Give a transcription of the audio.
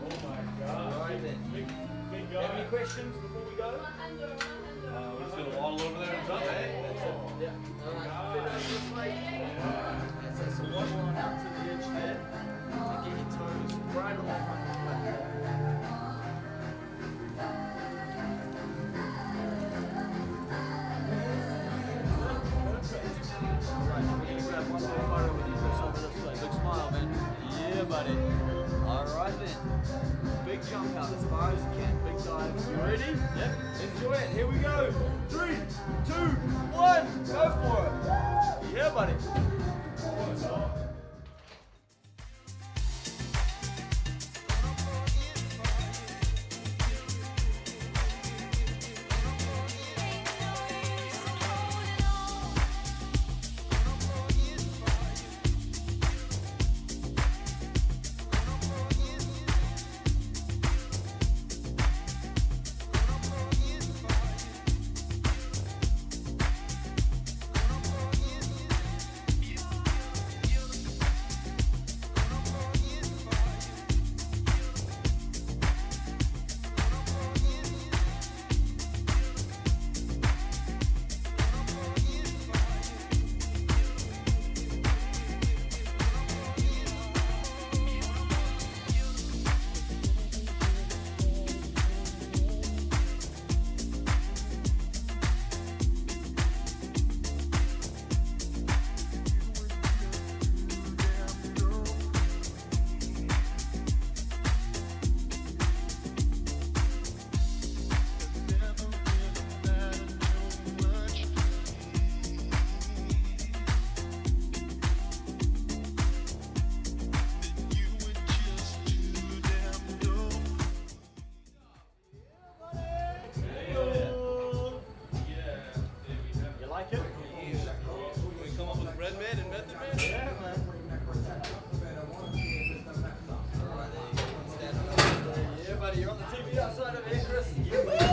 Alright then. Have any questions before we go? We're just going to waddle over there and jump, eh? That's it. Yeah. Alright, fit over this way. That's it. So waddle on out to the edge there. And get your toes right on the front of the platform. Right, we're going to grab one more photo with you. Just over this way. Big smile, man. Yeah, buddy. Alright then. Big jump out as far as you can. Big dive. You ready? Yep. Enjoy it. Here we go. 3, 2, 1. Go for it. Yeah, buddy. You're on the TV outside of here, Chris.